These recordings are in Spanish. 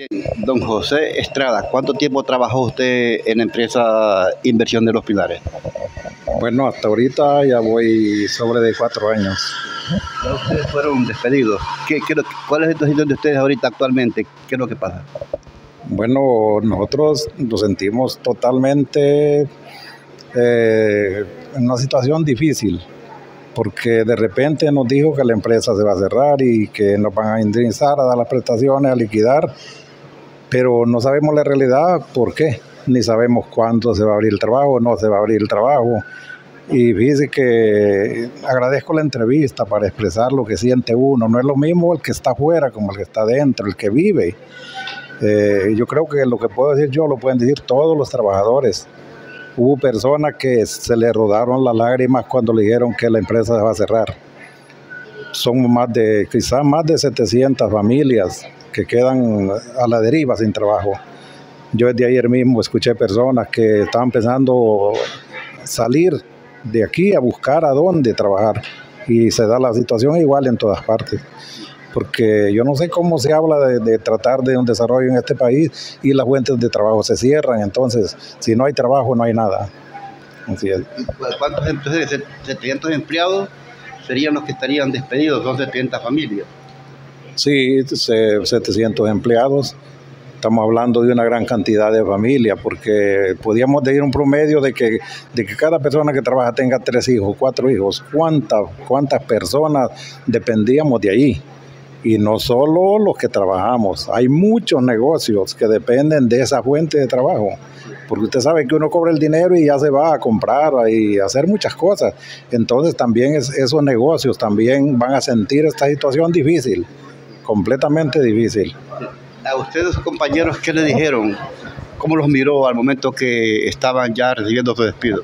Don José Estrada, ¿cuánto tiempo trabajó usted en la empresa Inversión de los Pilares? Bueno, hasta ahorita ya voy sobre de 4 años. Ya ustedes fueron despedidos. ¿Cuál es la situación de ustedes ahorita actualmente? ¿Qué es lo que pasa? Bueno, nosotros nos sentimos totalmente en una situación difícil, porque de repente nos dijo que la empresa se va a cerrar y que nos van a indemnizar, a dar las prestaciones, a liquidar, pero no sabemos la realidad, por qué, ni sabemos cuándo se va a abrir el trabajo, no se va a abrir el trabajo. Y fíjese que agradezco la entrevista para expresar lo que siente uno. No es lo mismo el que está afuera como el que está dentro, el que vive. Yo creo que lo que puedo decir yo lo pueden decir todos los trabajadores. Hubo personas que se le rodaron las lágrimas cuando le dijeron que la empresa se va a cerrar. Son quizás más de 700 familias que quedan a la deriva sin trabajo. Yo desde ayer mismo escuché personas que estaban pensando salir de aquí a buscar a dónde trabajar, y se da la situación igual en todas partes, porque yo no sé cómo se habla de tratar de un desarrollo en este país y las fuentes de trabajo se cierran. Entonces, si no hay trabajo, no hay nada. Así es. ¿Cuántos entonces, 700 empleados serían los que estarían despedidos? Son 70 familias. Sí, 700 empleados. Estamos hablando de una gran cantidad de familias, porque podíamos decir un promedio de que cada persona que trabaja tenga 3 hijos, 4 hijos. ¿Cuántas personas dependíamos de ahí? Y no solo los que trabajamos, hay muchos negocios que dependen de esa fuente de trabajo, porque usted sabe que uno cobra el dinero y ya se va a comprar y a hacer muchas cosas. Entonces también esos negocios también van a sentir esta situación difícil, completamente difícil. ¿A ustedes, sus compañeros, qué le dijeron? ¿Cómo los miró al momento que estaban ya recibiendo su despido?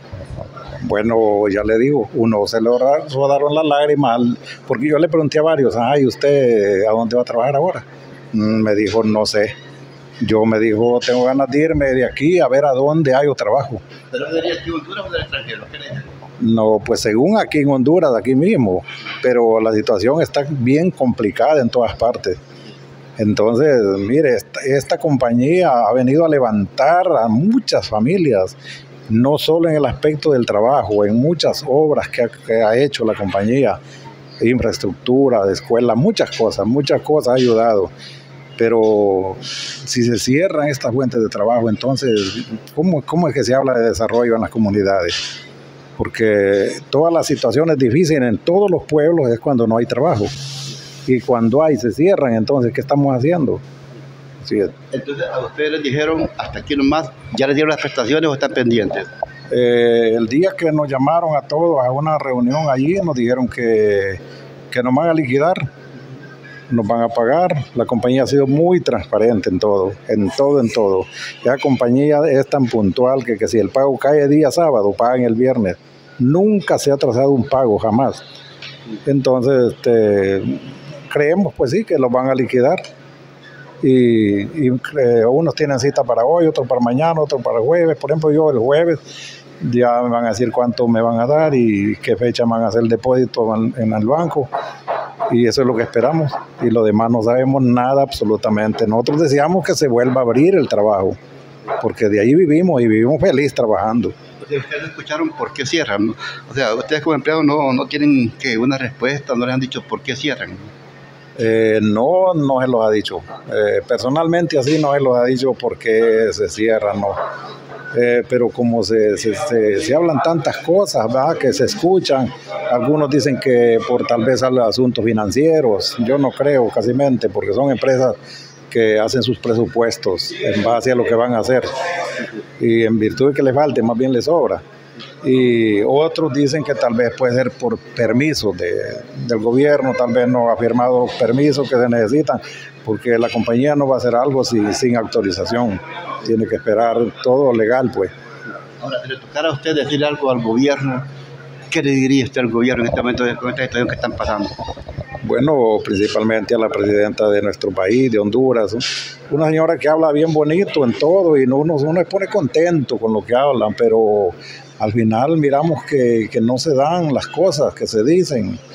Bueno, ya le digo, uno se le rodaron las lágrimas, porque yo le pregunté a varios, ¿y usted a dónde va a trabajar ahora? Me dijo, no sé. Me dijo, tengo ganas de irme de aquí a ver a dónde hay trabajo. ¿Pero sería aquí en Honduras o del extranjero? ¿Qué le dijeron? No, pues según aquí en Honduras, aquí mismo, pero la situación está bien complicada en todas partes. Entonces, mire, esta compañía ha venido a levantar a muchas familias, no solo en el aspecto del trabajo, en muchas obras que ha hecho la compañía, infraestructura, de escuela, muchas cosas ha ayudado. Pero si se cierran estas fuentes de trabajo, entonces, ¿cómo es que se habla de desarrollo en las comunidades? Porque todas las situaciones difíciles en todos los pueblos es cuando no hay trabajo. Y cuando se cierran, entonces, ¿qué estamos haciendo? Sí. Entonces, a ustedes les dijeron, hasta aquí nomás, ¿ya les dieron las prestaciones o están pendientes? El día que nos llamaron a todos a una reunión allí, nos dijeron que nos van a liquidar, nos van a pagar. La compañía ha sido muy transparente en todo. La compañía es tan puntual que si el pago cae día sábado, pagan el viernes. Nunca se ha atrasado un pago, jamás. Entonces, creemos pues sí que los van a liquidar, y unos tienen cita para hoy, otros para mañana, otros para el jueves. Por ejemplo, yo el jueves ya me van a decir cuánto me van a dar y qué fecha van a hacer el depósito en el banco, y eso es lo que esperamos, y lo demás no sabemos nada absolutamente. Nosotros deseamos que se vuelva a abrir el trabajo, porque de ahí vivimos y vivimos feliz trabajando. Ustedes escucharon por qué cierran, ¿no? O sea, ustedes como empleados no tienen una respuesta, no les han dicho por qué cierran. No se los ha dicho. Personalmente así no se los ha dicho por qué se cierran, no. Pero como se hablan tantas cosas, ¿verdad?, que se escuchan, algunos dicen que por tal vez asuntos financieros. Yo no creo casimente, porque son empresas que hacen sus presupuestos en base a lo que van a hacer, y en virtud de que les falte, más bien les sobra. Y otros dicen que tal vez puede ser por permisos del gobierno, tal vez no ha firmado los permisos que se necesitan, porque la compañía no va a hacer algo sin autorización, tiene que esperar todo legal, pues. Ahora, si le tocara a usted decir algo al gobierno, ¿qué le diría usted al gobierno en este momento con esta situación que están pasando? Bueno, principalmente a la presidenta de nuestro país, de Honduras, una señora que habla bien bonito en todo, y uno se pone contento con lo que hablan, pero al final miramos que no se dan las cosas que se dicen.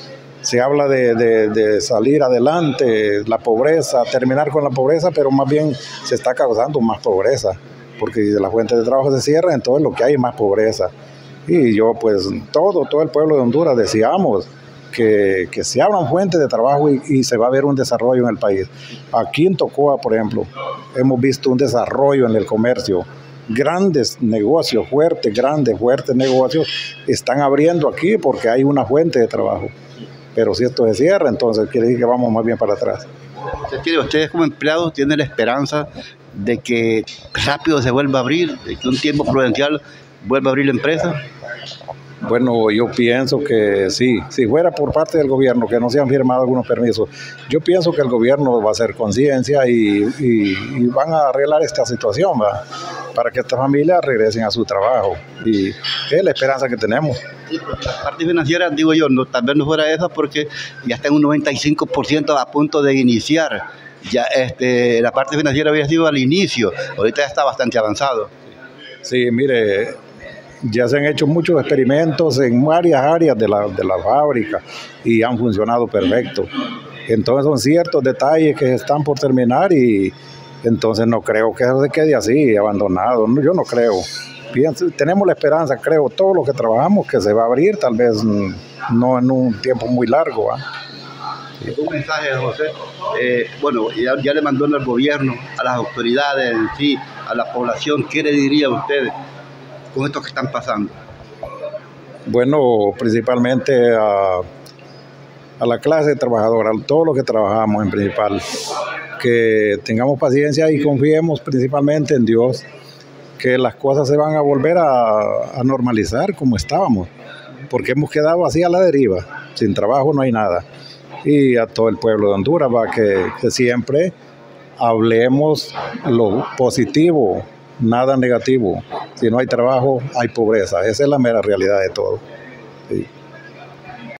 Se habla de salir adelante, la pobreza, terminar con la pobreza, pero más bien se está causando más pobreza, porque si las fuentes de trabajo se cierran, entonces lo que hay es más pobreza. Y yo, pues, todo el pueblo de Honduras deseamos que se abran fuentes de trabajo y se va a ver un desarrollo en el país. Aquí en Tocoa, por ejemplo, hemos visto un desarrollo en el comercio. Grandes negocios, fuertes negocios están abriendo aquí porque hay una fuente de trabajo. Pero si esto se cierra, entonces quiere decir que vamos más bien para atrás. Ustedes como empleados tienen la esperanza de que rápido se vuelva a abrir, de que un tiempo prudencial vuelva a abrir la empresa. Bueno, yo pienso que sí, si fuera por parte del gobierno que no se han firmado algunos permisos, yo pienso que el gobierno va a hacer conciencia y van a arreglar esta situación, ¿va? Para que estas familias regresen a su trabajo, y es la esperanza que tenemos. Sí, la parte financiera, digo yo, no, tal vez no fuera esa porque ya está en un 95% a punto de iniciar. Ya la parte financiera había sido al inicio, ahorita ya está bastante avanzado. Sí, mire, ya se han hecho muchos experimentos en varias áreas de la fábrica y han funcionado perfecto. Entonces son ciertos detalles que están por terminar y entonces no creo que eso se quede así, abandonado. No, yo no creo. Tenemos la esperanza, creo, todos los que trabajamos, que se va a abrir, tal vez no en un tiempo muy largo. Sí. Un mensaje, José. Bueno, ya le mandó al gobierno, a las autoridades en sí, a la población. ¿Qué le diría a ustedes con esto que están pasando? Bueno, principalmente a la clase trabajadora, a todos los que trabajamos en principal, que tengamos paciencia y confiemos principalmente en Dios, que las cosas se van a volver a normalizar como estábamos, porque hemos quedado así a la deriva, sin trabajo no hay nada. Y a todo el pueblo de Honduras, que siempre hablemos lo positivo, nada negativo. Si no hay trabajo, hay pobreza. Esa es la mera realidad de todo. Sí.